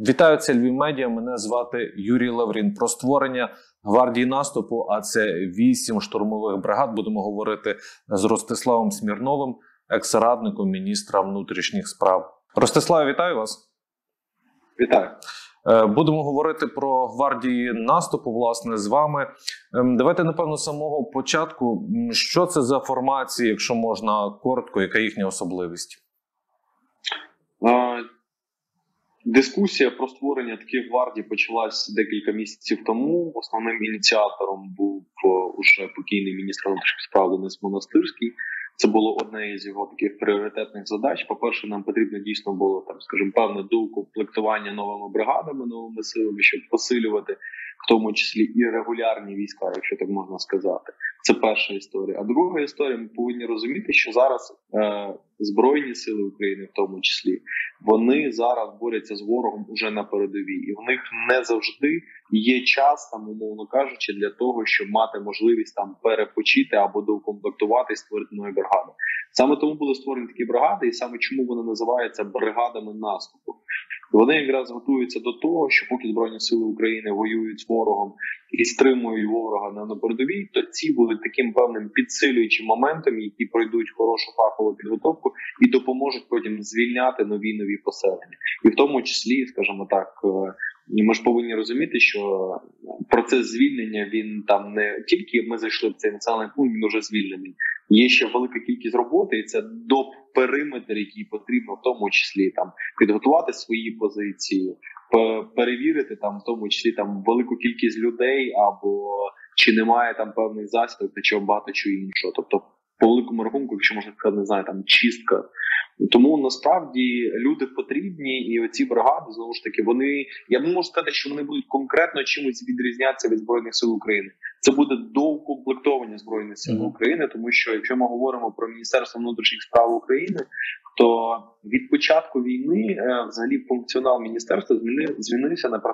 Вітаю, це Львів Медіа. Мене звати Юрій Лаврін. Про створення гвардії наступу, а це 8 штурмових бригад. Будемо говорити з Ростиславом Смірновим, екс-радником міністра внутрішніх справ. Ростислав, вітаю вас. Вітаю. Будемо говорити про гвардії наступу, власне, з вами. Давайте, напевно, з самого початку. Що це за формації, якщо можна коротко, яка їхня особливість? Дискусія про створення таких гвардій почалась декілька місяців тому. Основним ініціатором був уже покійний міністр внутрішніх справ Денис Монастирський. Це було одне із його таких пріоритетних задач. По-перше, нам потрібно дійсно було, певне доукомплектування новими бригадами, новими силами, щоб посилювати в тому числі і регулярні війська, якщо так можна сказати. Це перша історія. А друга історія, ми повинні розуміти, що зараз Збройні сили України, в тому числі, вони зараз борються з ворогом уже на передовій. І в них не завжди є час, умовно кажучи, для того, щоб мати можливість перепочити або доукомплектувати і створити нові бригади. Саме тому були створені такі бригади, і саме чому вони називаються бригадами наступу. Вони якраз готуються до того, що поки Збройні сили України воюють з ворогом і стримують ворога на передовій, то ці будуть таким певним підсилюючим моментом, які пройдуть хорошу фахову підготовку і допоможуть потім звільняти нові поселення. І в тому числі, скажімо так, ми ж повинні розуміти, що процес звільнення, він там не тільки ми зайшли в цей населений пункт, він вже звільнений. Є ще велика кількість роботи, і це доп-периметр, який потрібно в тому числі підготувати свої позиції, перевірити в тому числі велику кількість людей, або чи немає певних засідок, та чого багато чого іншого. Тобто, по великому рахунку, якщо можна сказати, чистка. Тому насправді люди потрібні, і оці бригади, знову ж таки, я не можу сказати, що вони будуть конкретно чимось відрізнятися від Збройних сил України. Це буде доукомплектовані Збройних сил України, тому що якщо ми говоримо про Міністерство внутрішніх справ України, то від початку війни взагалі функціонал міністерства змінився на 80%.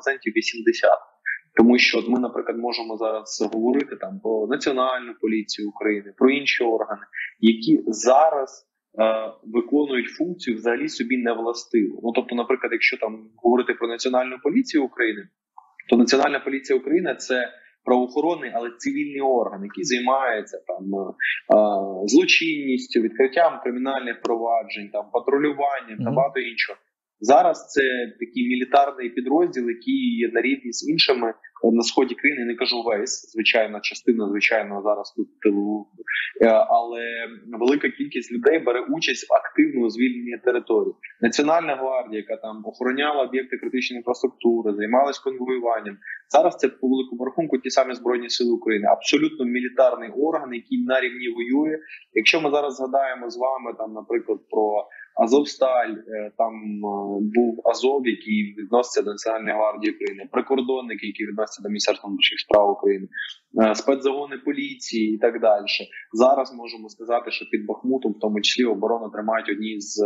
Тому що ми, наприклад, можемо зараз говорити про Національну поліцію України, про інші органи, які зараз виконують функцію взагалі собі не властиву. Тобто, наприклад, якщо говорити про Національну поліцію України, то Національна поліція України – це правоохоронний, але цивільний орган, який займається злочинністю, відкриттям кримінальних проваджень, патрулюванням та багато іншого. Зараз це такий мілітарний підрозділ, який є на рівні з іншими на сході країни, не кажу весь, звичайно, частина, зараз тут тилу, але велика кількість людей бере участь в активному звільненні території. Національна гвардія, яка охороняла об'єкти критичної інфраструктури, займалась конвоюванням. Зараз це по великому рахунку ті самі Збройні сили України. Абсолютно мілітарний орган, який на рівні воює. Якщо ми зараз згадаємо з вами, наприклад, про Азовсталь, там був Азов, який відноситься до Національної гвардії України, прикордонники, які відносяться до Міністерства внутрішніх справ України, спецзагони поліції і так далі. Зараз можемо сказати, що під Бахмутом, в тому числі, оборону тримають одні з,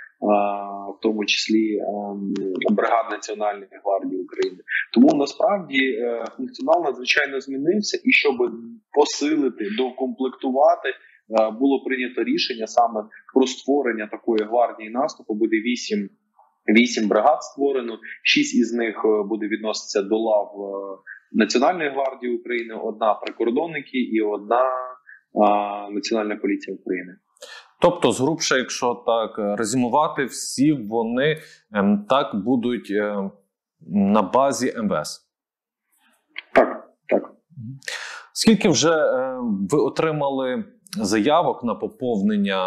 в тому числі, бригад Національної гвардії України. Тому насправді функціонал надзвичайно змінився, і щоб посилити, доукомплектувати, було прийнято рішення саме про створення такої гвардії наступу. Буде 8 бригад створено, 6 із них буде відноситися до лав Національної гвардії України, одна прикордонники і одна Національна поліція України. Тобто, згрубше, якщо так резюмувати, всі вони так будуть на базі МВС? Так. Скільки вже ви отримали заявок на поповнення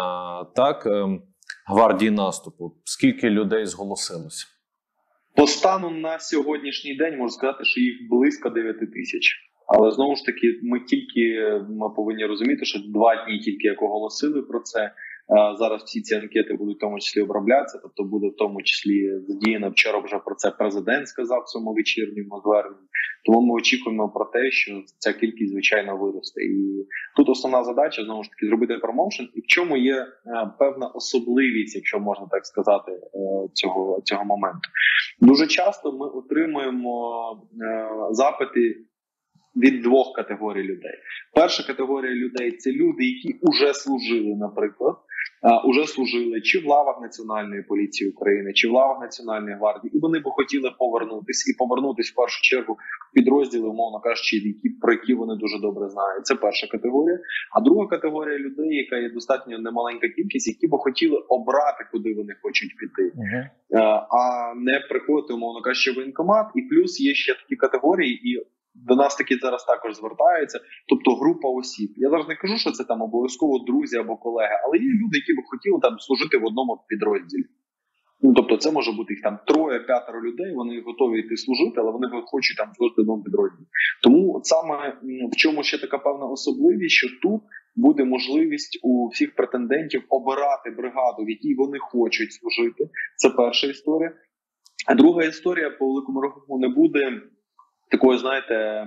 гвардії наступу? Скільки людей зголосилося? По стану на сьогоднішній день можу сказати, що їх близько 9 тисяч. Але знову ж таки, ми повинні розуміти, що 2 дні тільки як оголосили про це. Зараз всі ці анкети будуть в тому числі оброблятися, тобто буде в тому числі задіяно, вчора вже про це президент сказав в своєму вечірньому зверненні. Тому ми очікуємо про те, що ця кількість, звичайно, виросте. І тут основна задача, знову ж таки, зробити промоушен. І в чому є певна особливість, якщо можна так сказати, цього моменту. Дуже часто ми отримуємо запити від 2 категорій людей. Перша категорія людей – це люди, які вже служили, наприклад, уже служили чи в лавах Національної поліції України, чи в лавах Національної гвардії, і вони б хотіли повернутись в першу чергу в підрозділи, умовно кажучи, про які вони дуже добре знають. Це перша категорія. А друга категорія людей, яка є достатньо немаленька кількість, які б хотіли обрати, куди вони хочуть піти, а не приходити, умовно кажучи, в воєнкомат. І плюс є ще такі категорії, і до нас такі зараз також звертаються, тобто група осіб. Я зараз не кажу, що це там обов'язково друзі або колеги, але є люди, які б хотіли там служити в одному підрозділі. Ну, тобто це може бути їх там 3-5 людей, вони готові йти служити, але вони хочуть там служити в одному підрозділі. Тому саме в чому ще така певна особливість, що тут буде можливість у всіх претендентів обирати бригаду, в якій вони хочуть служити. Це перша історія. А друга історія, по великому рахунку, не буде такої, знаєте,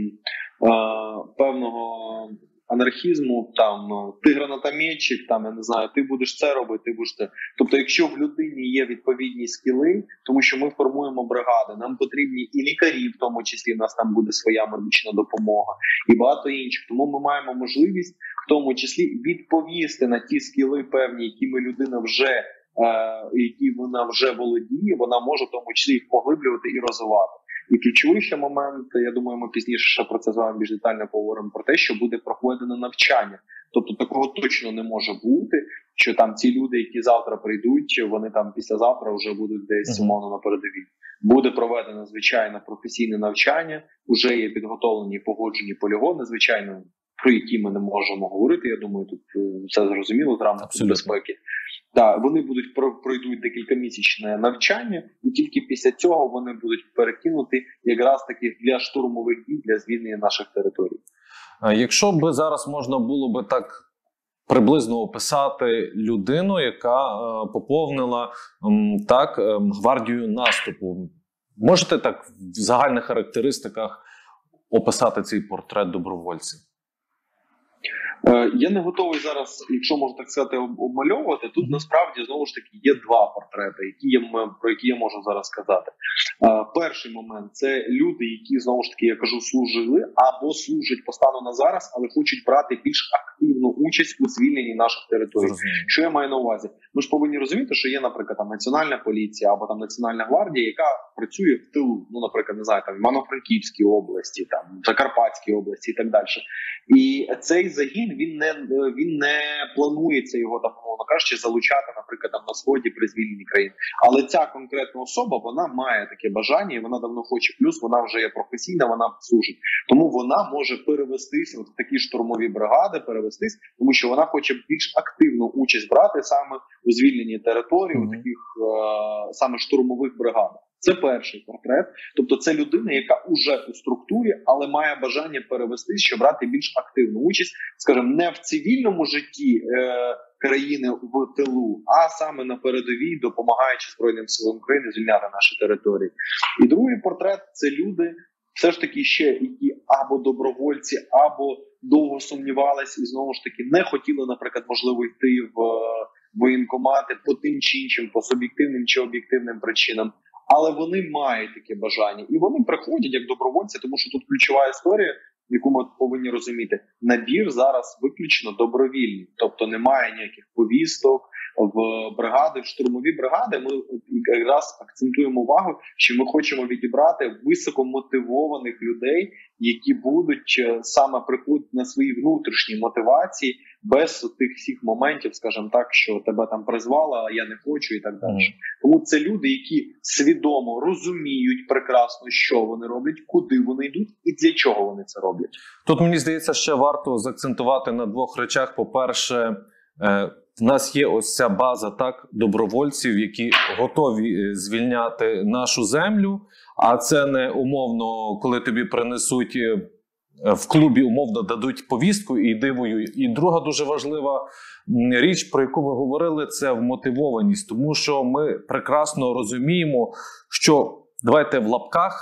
певного анархізму, там, ти гранатометчик, там, я не знаю, ти будеш це робити, ти будеш це. Тобто, якщо в людині є відповідні скіли, тому що ми формуємо бригади, нам потрібні і лікарі, в тому числі, в нас там буде своя медична допомога, і багато інших. Тому ми маємо можливість, в тому числі, відповісти на ті скіли певні, якими людина вже, які вона вже володіє, вона може в тому числі їх поглиблювати і розвивати. І ключовий ще момент, я думаю, ми пізніше ще про це з вами більш детально поговоримо, про те, що буде проведено навчання. Тобто такого точно не може бути, що там ці люди, які завтра прийдуть, вони там післязавтра вже будуть десь умовно на передовій. Буде проведено, звичайно, професійне навчання, вже є підготовлені погоджені полігони, звичайно, про які ми не можемо говорити. Я думаю, тут все зрозуміло з рамок безпеки. Так, вони пройдуть декількамісячне навчання, і тільки після цього вони будуть перекинуті якраз таки для штурмових дій, для звільнення наших територій. Якщо б зараз можна було би так приблизно описати людину, яка поповнила так гвардію наступу, можете так в загальних характеристиках описати цей портрет добровольців? Я не готовий зараз, якщо можна так сказати, обмальовувати. Тут насправді, знову ж таки, є два портрети, про які я можу зараз сказати. Перший момент – це люди, які, знову ж таки, я кажу, служили або служать по стану на зараз, але хочуть брати більш активну участь у звільненні наших територій. Що я маю на увазі? Ми ж повинні розуміти, що є, наприклад, там Національна поліція або там Національна гвардія, яка працює в тилу, ну, наприклад, не знаю, там в Івано-Франківській області, там в Закарпатській області і так далі. І цей загін, він не планується його, там, мовно кажучи, залучати, наприклад, там на сході при звільненні країн. Але ця конкретна особа, вона має таке бажання, і вона давно хоче, плюс вона вже є професійна, вона служить. Тому вона може перевестись в такі штурмові бригади, тому що вона хоче більш активну участь брати саме у звільненні території, у таких саме штурмових бригадах. Це перший портрет. Тобто це людина, яка уже у структурі, але має бажання перевестись, щоб брати більш активну участь, скажімо, не в цивільному житті країни в тилу, а саме на передовій, допомагаючи Збройним силам України звільняти наші території. І другий портрет – це люди, все ж таки ще, які або добровольці, або довго сумнівалися і знову ж таки не хотіли, наприклад, можливо, йти в воєнкомати по тим чи іншим, по суб'єктивним чи об'єктивним причинам. Але вони мають таке бажання. І вони приходять як добровольці, тому що тут ключова історія, яку ми повинні розуміти. Набір зараз виключно добровільний. Тобто немає ніяких повісток в бригади, в штурмові бригади. Ми якраз акцентуємо увагу, що ми хочемо відібрати високомотивованих людей, які будуть саме приходити на свої внутрішні мотивації, без тих всіх моментів, скажімо так, що тебе там призвали, а я не хочу і так далі. Тому це люди, які свідомо розуміють прекрасно, що вони роблять, куди вони йдуть і для чого вони це роблять. Тут, мені здається, ще варто заакцентувати на двох речах. По-перше, в нас є ось ця база так добровольців, які готові звільняти нашу землю, а це не умовно, коли тобі принесуть в клубі, умовно дадуть повістку і йди воюй. І друга дуже важлива річ, про яку ви говорили, це вмотивованість. Тому що ми прекрасно розуміємо, що, давайте в лапках,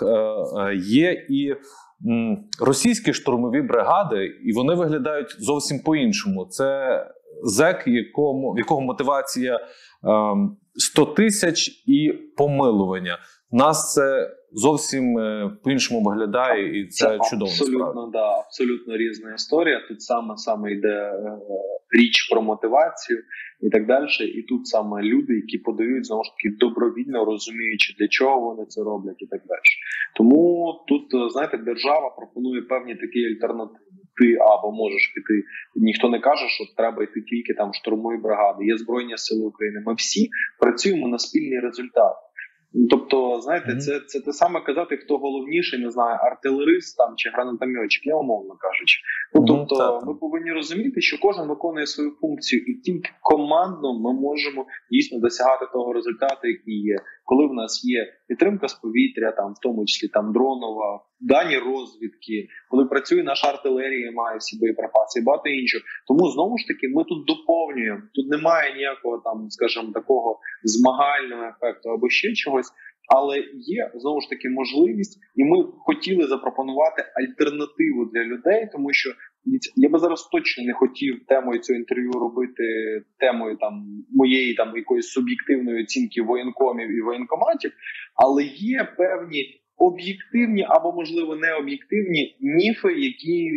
є і російські штурмові бригади, і вони виглядають зовсім по-іншому. Це зек, в якого мотивація 100 тисяч і помилування. Нас це зовсім по-іншому виглядає, і це чудово. Абсолютно різна історія. Тут саме йде річ про мотивацію і так далі. І тут саме люди, які подають, знову ж таки, добровільно розуміючи, для чого вони це роблять і так далі. Тому тут, знаєте, держава пропонує певні такі альтернативи. Ти або можеш піти, ніхто не каже, що треба йти тільки там в штурмові бригади. Є Збройні Сили України. Ми всі працюємо на спільний результат. Тобто, знаєте, це те саме казати, хто головніший, не знаю, артилерист там чи гранатометчик, я умовно кажучи. Тобто, ми повинні розуміти, що кожен виконує свою функцію, і тільки командно ми можемо дійсно досягати того результату, який є. Коли в нас є підтримка з повітря, там в тому числі там дронова, дані розвідки, коли працює наша артилерія, має всі боєприпаси і багато іншого. Тому знову ж таки ми тут доповнюємо. Тут немає ніякого там, скажімо, такого змагального ефекту або ще чогось. Але є, знову ж таки, можливість, і ми хотіли запропонувати альтернативу для людей, тому що я би зараз точно не хотів темою цього інтерв'ю робити темою там моєї там якоїсь суб'єктивної оцінки воєнкомів і воєнкоматів, але є певні об'єктивні або, можливо, необ'єктивні міфи, які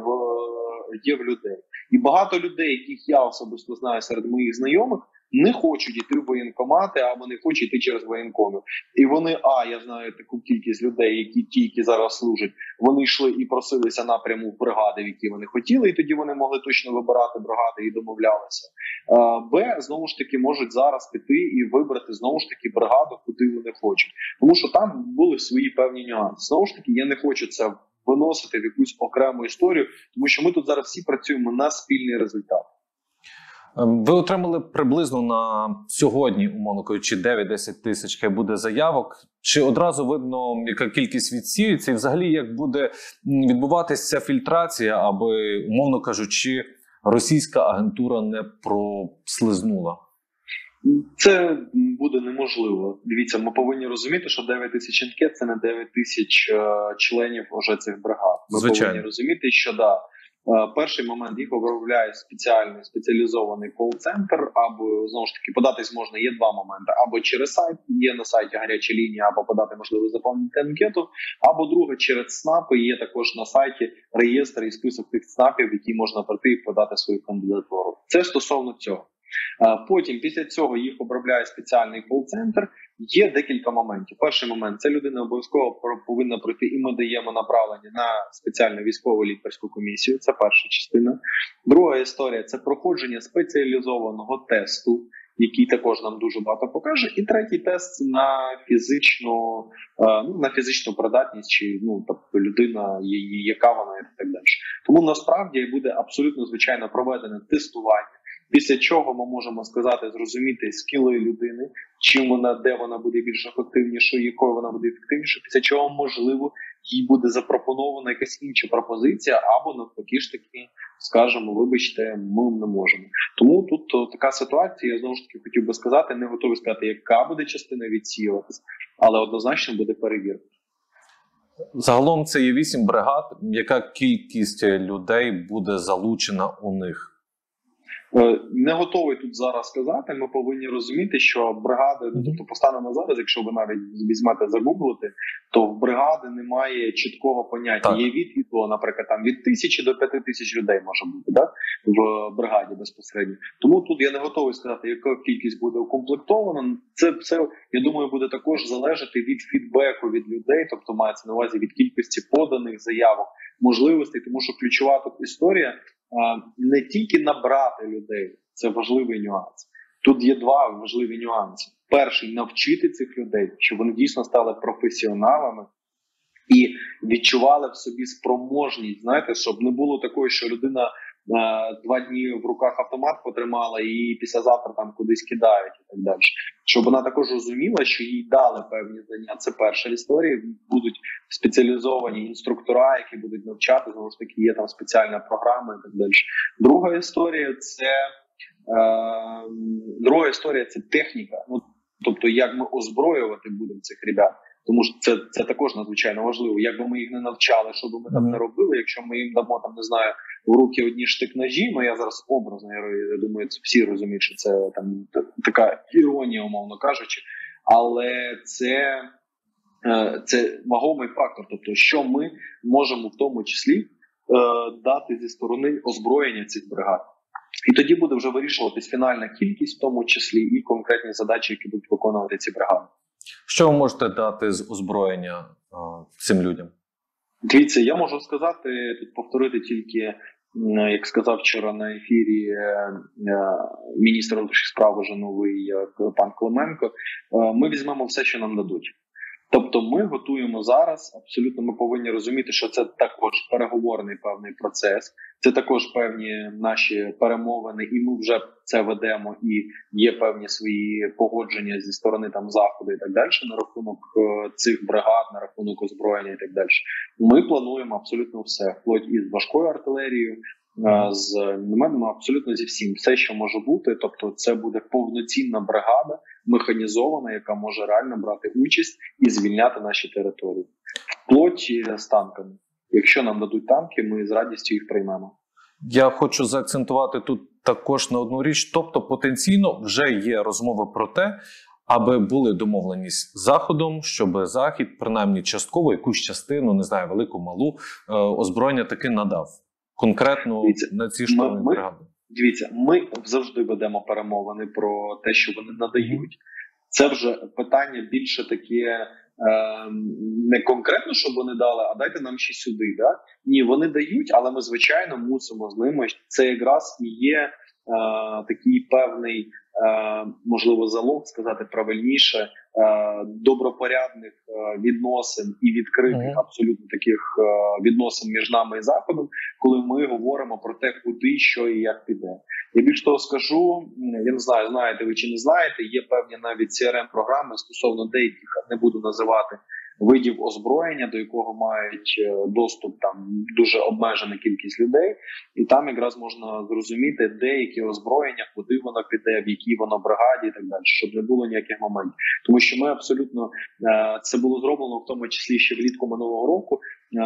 є в людей. І багато людей, яких я особисто знаю серед моїх знайомих, не хочуть йти в воєнкомати або не хочуть йти через воєнкомів. І вони, я знаю таку кількість людей, які зараз служать, вони йшли і просилися напряму в бригади, в які вони хотіли, і тоді вони могли точно вибирати бригади і домовлялися. Знову ж таки, можуть зараз піти і вибрати, знову ж таки, бригаду, куди вони хочуть. Тому що там були свої певні нюанси. Знову ж таки, я не хочу це виносити в якусь окрему історію, тому що ми тут зараз всі працюємо на спільний результат. Ви отримали приблизно на сьогодні, умовно кажучи, 9-10 тисяч буде заявок. Чи одразу видно, яка кількість відсіюється? І взагалі, як буде відбуватися ця фільтрація, аби, умовно кажучи, російська агентура не прослизнула? Це буде неможливо. Дивіться, ми повинні розуміти, що 9 тисяч анкет – це не 9 тисяч членів уже цих бригад. Ми повинні розуміти, що перший момент їх обробляє спеціалізований кол-центр, або, знову ж таки, податись можна, є два моменти. Або через сайт, є на сайті гаряча лінія, або подати можливість заповнити анкету, або друге, через СНАПи, є також на сайті реєстр і список тих СНАПів, які можна пройти і подати свою кандидатуру. Це стосовно цього. Потім, після цього, їх обробляє спеціальний кол-центр. Є декілька моментів. Перший момент – це людина обов'язково повинна пройти, і ми даємо направлення на спеціальну військову лікарську комісію. Це перша частина. Друга історія – це проходження спеціалізованого тесту, який також нам дуже багато покаже. І третій тест на фізичну придатність, чи тобто людина, яка вона і так далі. Тому насправді буде абсолютно звичайно проведене тестування. Після чого ми можемо сказати, зрозуміти скіли людини, де вона буде більш ефективнішою, якою вона буде ефективнішою, після чого, можливо, їй буде запропонована якась інша пропозиція, або навпаки ж таки, скажемо, вибачте, ми не можемо. Тому тут така ситуація, я знову ж таки хотів би сказати, не готовий сказати, яка буде частина відсіюватися, але однозначно буде перевірка. Загалом це є 8 бригад. Яка кількість людей буде залучена у них? Не готовий тут зараз сказати. Ми повинні розуміти, що бригади, тобто постаном на зараз, якщо ви навіть візьмете загуглити, то в бригади немає чіткого поняття. Так. Є від до, наприклад, там від 1000 до 5000 людей може бути, так? В бригаді безпосередньо. Тому тут я не готовий сказати, яка кількість буде укомплектована. Це все, я думаю, буде також залежати від фідбеку від людей, тобто мається на увазі від кількості поданих заявок, можливостей, тому що ключова тут історія не тільки набрати людей, це важливий нюанс. Тут є два важливі нюанси. Перший – навчити цих людей, щоб вони дійсно стали професіоналами і відчували в собі спроможність, знаєте, щоб не було такого, що людина 2 дні в руках автомат потримала і післязавтра там кудись кидають і так далі. Щоб вона також розуміла, що їй дали певні знання. Це перша історія. Будуть спеціалізовані інструктора, які будуть навчати, знову ж таки, є там спеціальна програма і так далі. Друга історія – це техніка. Тобто, як ми озброювати будемо цих ребят. Тому що це також надзвичайно важливо. Якби ми їх не навчали, що би ми там не робили, якщо ми їм дамо, там, не знаю, в руки одні штик-ножі, я зараз образно, я думаю, всі розуміють, що це там така іронія, умовно кажучи, але це це вагомий фактор. Тобто, що ми можемо в тому числі дати зі сторони озброєння цих бригад. І тоді буде вже вирішуватись фінальна кількість, в тому числі і конкретні задачі, які будуть виконувати ці бригади. Що ви можете дати з озброєння цим людям? Дивіться, я можу сказати, тут повторити тільки, як сказав вчора на ефірі міністр внутрішніх справ уже новий пан Клименко, ми візьмемо все, що нам дадуть. Тобто ми готуємо зараз, абсолютно ми повинні розуміти, що це також переговорний певний процес, це також певні наші перемовини, і ми вже це ведемо, і є певні свої погодження зі сторони там Заходу і так далі на рахунок цих бригад, на рахунок озброєння і так далі. Ми плануємо абсолютно все, вплоть із важкою артилерією, з мінометами, абсолютно зі всім, все, що може бути. Тобто це буде повноцінна бригада, механізована, яка може реально брати участь і звільняти наші території. Вплоть з танками. Якщо нам дадуть танки, ми з радістю їх приймемо. Я хочу заакцентувати тут також на одну річ. Тобто потенційно вже є розмова про те, аби були домовленість з Заходом, щоб Захід, принаймні частково, якусь частину, не знаю, велику, малу, озброєння таки надав. Конкретно на ці штурмові бригади. Дивіться, ми завжди ведемо перемовини про те, що вони надають. Це вже питання більше таке, не конкретно, щоб вони дали, а дайте нам ще сюди. Да? Ні, вони дають, але ми, звичайно, мусимо з ними. Це якраз і є такий певний, можливо, залог, сказати правильніше, добропорядних відносин і відкритих абсолютно таких відносин між нами і Заходом, коли ми говоримо про те, куди, що і як піде. Я більш того скажу, я не знаю, знаєте ви чи не знаєте, є певні навіть CRM-програми стосовно деяких, не буду називати, видів озброєння, до якого мають доступ там дуже обмежена кількість людей, і там якраз можна зрозуміти, де яке озброєння, куди воно піде, в якій воно бригаді і так далі, щоб не було ніяких моментів. Тому що ми абсолютно, це було зроблено в тому числі ще влітку минулого року,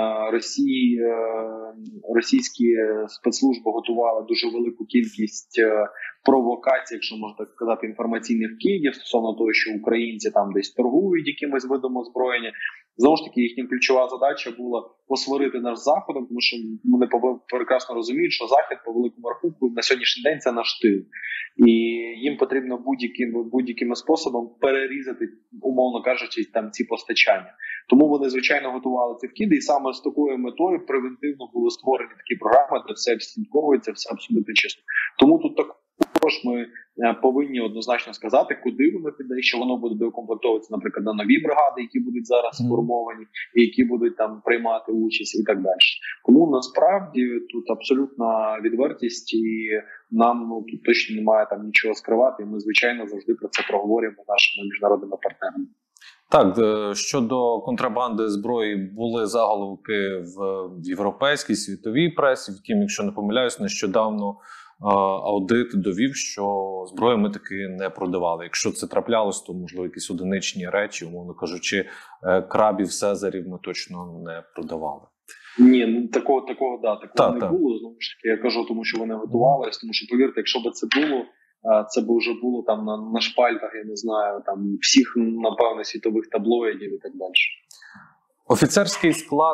російські спецслужби готували дуже велику кількість провокацій, якщо можна так сказати, інформаційних кидів стосовно того, що українці там десь торгують якимось видом озброєння. Знову ж таки, їхня ключова задача була посварити нас з Заходом, тому що вони прекрасно розуміють, що Захід по великому рахунку на сьогоднішній день це наш тил. І їм потрібно будь-яким способом перерізати, умовно кажучи, там ці постачання. Тому вони, звичайно, готували ці вкиди, і саме з такою метою превентивно були створені такі програми, де все відслідковується, все абсолютно чесно. Тому тут також ми повинні однозначно сказати, куди воно піде, що воно буде доукомплектовуватися, наприклад, на нові бригади, які будуть зараз сформовані, і які будуть там приймати участь і так далі. Тому насправді тут абсолютна відвертість, і нам тут точно немає там нічого скривати, і ми, звичайно, завжди про це проговорюємо нашими міжнародними партнерами. Так, щодо контрабанди зброї були заголовки в європейській, світовій пресі, втім, якщо не помиляюсь, нещодавно аудит довів, що зброю ми таки не продавали. Якщо це траплялось, то, можливо, якісь одиничні речі, умовно кажучи, крабів, сезарів ми точно не продавали. Ні, такого не було. Знову ж таки, я кажу, тому що вони готувалися, тому що, повірте, якщо б це було, це б вже було там на шпальтах, я не знаю, там всіх, напевно, світових таблоїдів і так далі. Офіцерський склад,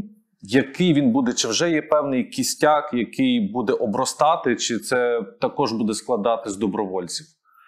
який він буде? Чи вже є певний кістяк, який буде обростати, чи це також буде складати з добровольців?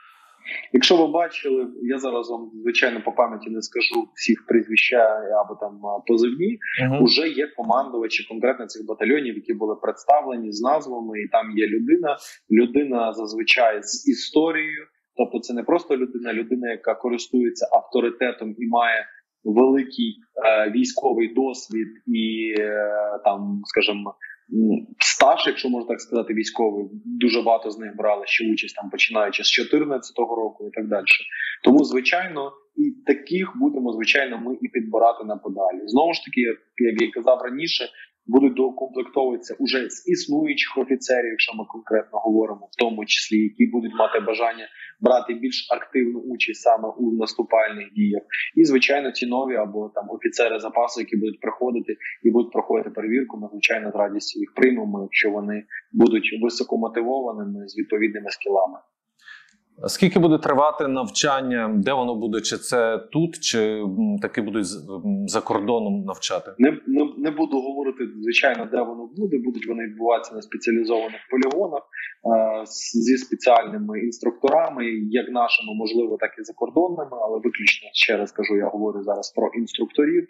Якщо ви бачили, я зараз вам, звичайно, по пам'яті не скажу всіх прізвища або там позивні, уже є командувачі конкретно цих батальйонів, які були представлені з назвами, і там є людина зазвичай з історією, тобто це не просто людина, яка користується авторитетом і має великий військовий досвід і там, скажімо, стаж, якщо можна так сказати, військовий. Дуже багато з них брали ще участь, там, починаючи з 2014 року і так далі. Тому, звичайно, і таких будемо, звичайно, ми і підбирати на подалі. Знову ж таки, як я казав раніше, будуть доукомплектовуватися уже з існуючих офіцерів, якщо ми конкретно говоримо, в тому числі, які будуть мати бажання брати більш активну участь саме у наступальних діях. І, звичайно, ці нові або там офіцери запасу, які будуть приходити і будуть проходити перевірку, ми, звичайно, з радістю їх приймемо, якщо вони будуть високомотивованими з відповідними скілами. Скільки буде тривати навчання? Де воно буде? Чи це тут, чи таки будуть за кордоном навчати? Не буду говорити, звичайно, де воно буде. Будуть вони відбуватися на спеціалізованих полігонах зі спеціальними інструкторами, як нашими, можливо, так і закордонними, але виключно, ще раз кажу, я говорю зараз про інструкторів.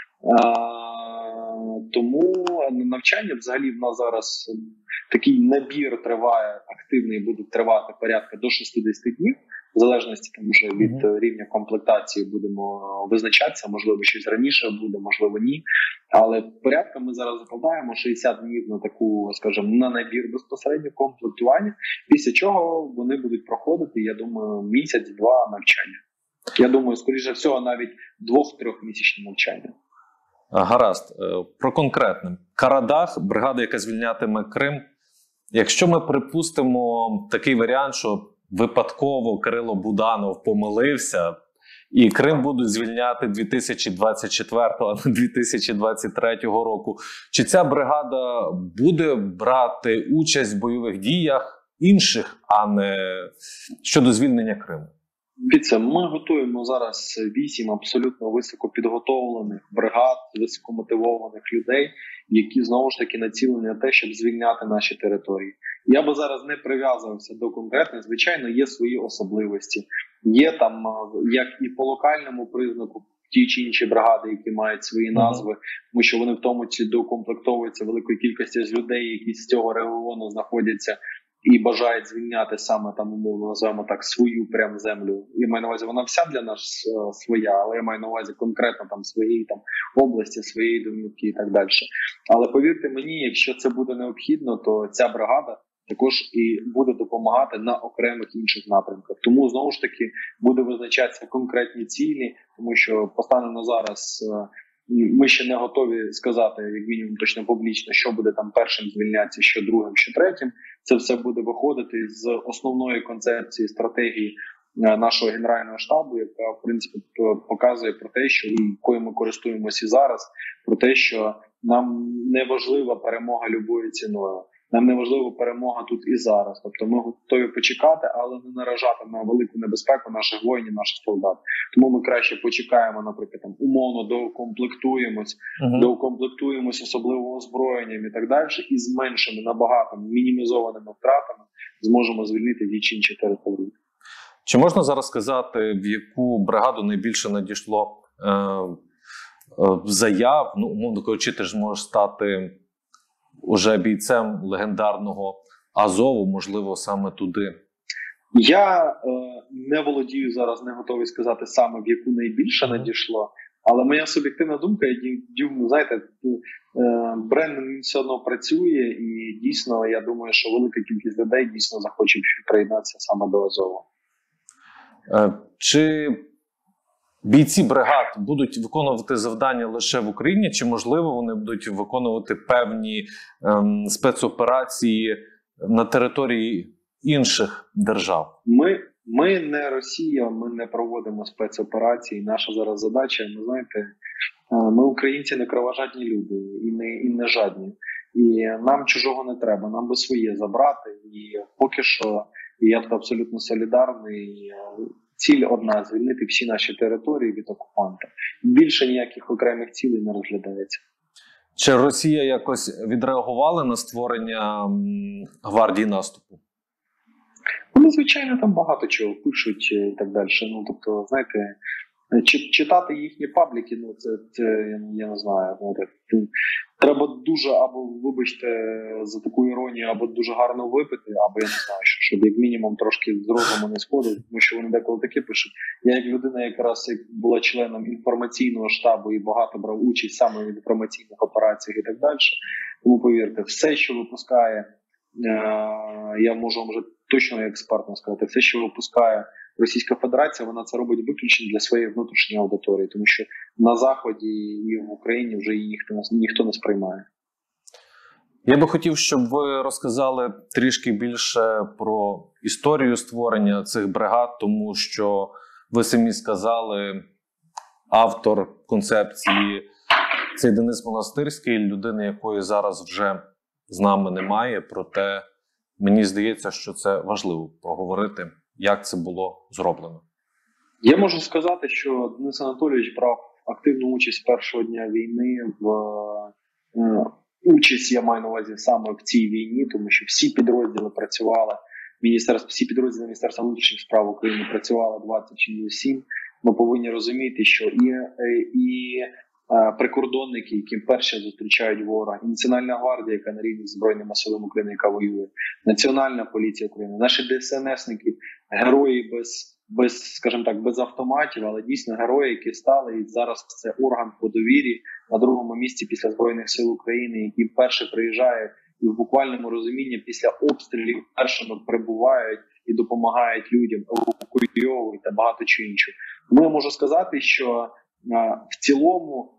Тому навчання взагалі в нас зараз такий набір триває активний, буде тривати порядка до 60 днів. В залежності там вже від рівня комплектації будемо визначатися, можливо, щось раніше буде, можливо, ні. Але порядка ми зараз закладаємо 60 днів на таку, скажімо, на набір безпосередньо комплектування, після чого вони будуть проходити, я думаю, місяць-два навчання. Я думаю, скоріше всього, навіть 2-3-місячне навчання. Гаразд. Про конкретне. Карадах, бригада, яка звільнятиме Крим. Якщо ми припустимо такий варіант, що випадково Кирило Буданов помилився, і Крим будуть звільняти 2024, а не 2023 року, чи ця бригада буде брати участь в бойових діях інших, а не щодо звільнення Криму? Дивіться, ми готуємо зараз 8 абсолютно високопідготовлених бригад, високомотивованих людей, які знову ж таки націлені на те, щоб звільняти наші території. Я би зараз не прив'язувався до конкретних, звичайно, є свої особливості. Є там, як і по локальному признаку, ті чи інші бригади, які мають свої назви, тому що вони в тому числі докомплектовуються великою кількістю з людей, які з цього регіону знаходяться і бажають звільняти саме там, умовно називаємо так, свою прям землю. Я маю на увазі, вона вся для нас своя, але я маю на увазі конкретно там своєї там області, своєї домівки і так далі. Але повірте мені, якщо це буде необхідно, то ця бригада також і буде допомагати на окремих інших напрямках. Тому, знову ж таки, буде визначатися конкретні цілі, тому що постаном на зараз ми ще не готові сказати, як мінімум точно публічно, що буде там першим звільнятися, що другим, що третім. Це все буде виходити з основної концепції, стратегії нашого Генерального штабу, яка, в принципі, показує про те, що якою ми користуємося і зараз, про те, що нам не важлива перемога любою ціною. Нам не важлива перемога тут і зараз. Тобто ми готові почекати, але не наражати на велику небезпеку наших воїнів, наших солдат. Тому ми краще почекаємо, наприклад, там, умовно доукомплектуємось особливо озброєнням і так далі, і з меншими, набагато мінімізованими втратами зможемо звільнити ті чи інші території. Чи можна зараз сказати, в яку бригаду найбільше надійшло заяв? Ну, умовно кажучи, ти ж можеш стати уже бійцем легендарного Азову, можливо, саме туди? Я не володію зараз, не готовий сказати саме, в яку найбільше надійшло, але моя суб'єктивна думка, знаєте, бренд він все одно працює, і дійсно, я думаю, що велика кількість людей дійсно захочуть приєднатися саме до Азову. Чи бійці бригад будуть виконувати завдання лише в Україні, чи, можливо, вони будуть виконувати певні спецоперації на території інших держав? Ми не Росія, ми не проводимо спецоперації. Наша зараз задача, ми українці не кровожадні люди і не жадні. І нам чужого не треба, нам би своє забрати. І поки що, я тут абсолютно солідарний, ціль одна – звільнити всі наші території від окупанта. Більше ніяких окремих цілей не розглядається. Чи Росія якось відреагувала на створення гвардії наступу? Вони, звичайно, там багато чого пишуть і так далі. Ну, тобто, знаєте, читати їхні пабліки, ну, це я не знаю, треба дуже, або, вибачте за таку іронію, або дуже гарно випити, або я не знаю, щоб як мінімум трошки з розуму не сходить, тому що вони деколи таке пишуть. Я як людина якраз була членом інформаційного штабу і багато брав участь саме в інформаційних операціях і так далі. Тому повірте, все, що випускає, я можу вже точно експертно сказати, все, що випускає Російська Федерація, вона це робить виключно для своєї внутрішньої аудиторії, тому що на Заході і в Україні вже її ніхто не сприймає. Я би хотів, щоб ви розказали трішки більше про історію створення цих бригад, тому що ви самі сказали, автор концепції – це Денис Монастирський, людини, якої зараз вже з нами немає, проте мені здається, що це важливо поговорити. як це було зроблено? Я можу сказати, що Денис Анатолійович брав активну участь першого дня війни участь, я маю на увазі саме в цій війні, тому що всі підрозділи працювали, всі підрозділи Міністерства внутрішніх справ України працювали 24/7. Ми повинні розуміти, що і прикордонники, які перші зустрічають ворога, і Національна гвардія, яка на рівні з Збройними силами України, яка воює, Національна поліція України, наші ДСНСники, герої скажімо так, без автоматів, але дійсно герої, які стали, і зараз це орган по довірі на другому місці після Збройних сил України, який перший приїжджає і в буквальному розумінні після обстрілів першими прибувають і допомагають людям, евакуйовують та багато чого іншого. Тому я можу сказати, що в цілому,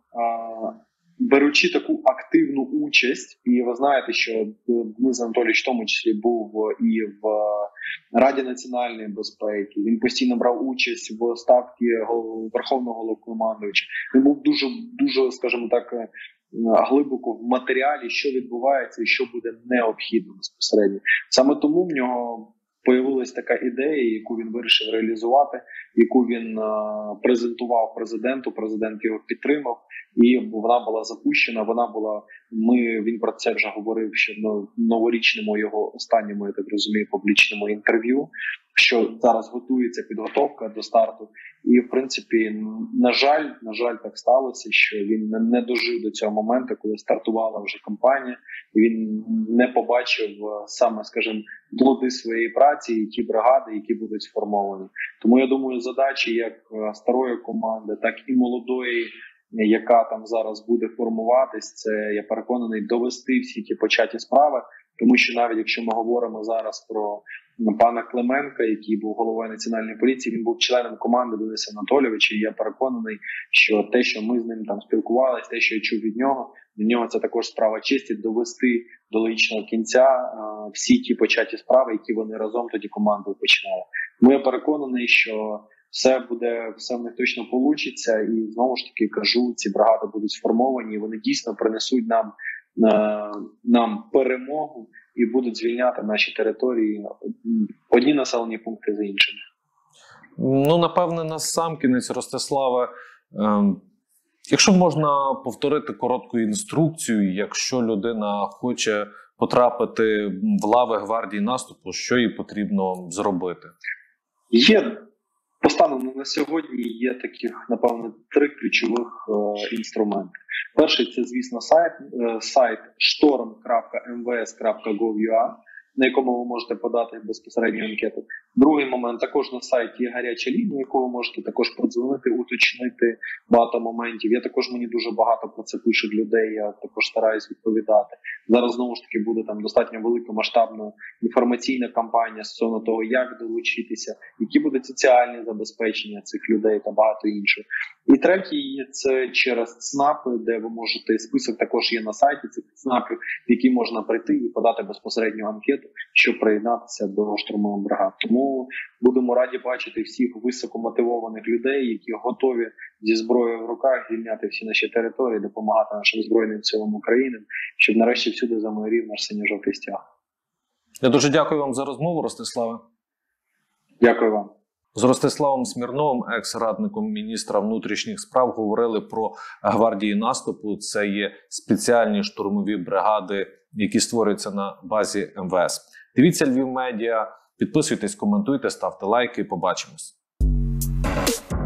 беручи таку активну участь, і ви знаєте, що Денис Анатолійович в тому числі був і в Раді національної безпеки, він постійно брав участь в ставці Верховного Головнокомандувача. Він був дуже, скажімо так, глибоко в матеріалі, що відбувається і що буде необхідно безпосередньо. Саме тому в нього появилась така ідея, яку він вирішив реалізувати, яку він презентував президенту, президент його підтримав, і вона була запущена, він про це вже говорив ще в новорічному його останньому, я так розумію, публічному інтерв'ю, що зараз готується підготовка до старту. І, в принципі, на жаль, так сталося, що він не дожив до цього моменту, коли стартувала вже кампанія, і він не побачив саме, скажімо, плоди своєї праці і ті бригади, які будуть сформовані. Тому, я думаю, задачі як старої команди, так і молодої, яка там зараз буде формуватись, це, я переконаний, довести всі ті початі справи, тому що навіть якщо ми говоримо зараз про пана Клименка, який був головою Національної поліції, він був членом команди Дениса Анатолійовича, і я переконаний, що те, що ми з ним там спілкувалися, те, що я чув від нього це також справа честі довести до логічного кінця всі ті початі справи, які вони разом тоді командою починали. Тому я переконаний, що все в них точно получиться, і знову ж таки кажу, ці бригади будуть сформовані, і вони дійсно принесуть нам перемогу і будуть звільняти наші території, одні населені пункти за іншими. Ну, напевне, насамкінець, Ростиславе, якщо можна повторити коротку інструкцію, якщо людина хоче потрапити в лави гвардії наступу, що їй потрібно зробити? Станом на сьогодні є таких, напевно, 3 ключових інструменти. Перший – це, звісно, сайт storm.mvs.gov.ua, на якому ви можете подати безпосередню анкету. Другий момент, також на сайті є гаряча лінія, яку ви можете також подзвонити, уточнити багато моментів. Мені дуже багато про це пишуть людей, я також стараюсь відповідати. Зараз, знову ж таки, буде там достатньо велика масштабна інформаційна кампанія стосовно того, як долучитися, які будуть соціальні забезпечення цих людей та багато іншого. І третій – це через ЦНАПи, де ви можете, список також є на сайті цих ЦНАПів, в які можна прийти і подати безпосередню анкету, щоб приєднатися до штурмових бригад. Тому будемо раді бачити всіх високомотивованих людей, які готові зі зброєю в руках звільняти всі наші території, допомагати нашим Збройним силам України, щоб нарешті всюди замайорів наш синьо-жовтий стяг. Я дуже дякую вам за розмову, Ростиславе. Дякую вам. З Ростиславом Смірновим, екс-радником міністра внутрішніх справ, говорили про гвардії наступу. Це є спеціальні штурмові бригади, які створюються на базі МВС. Дивіться Львів Медіа, підписуйтесь, коментуйте, ставте лайки. Побачимось.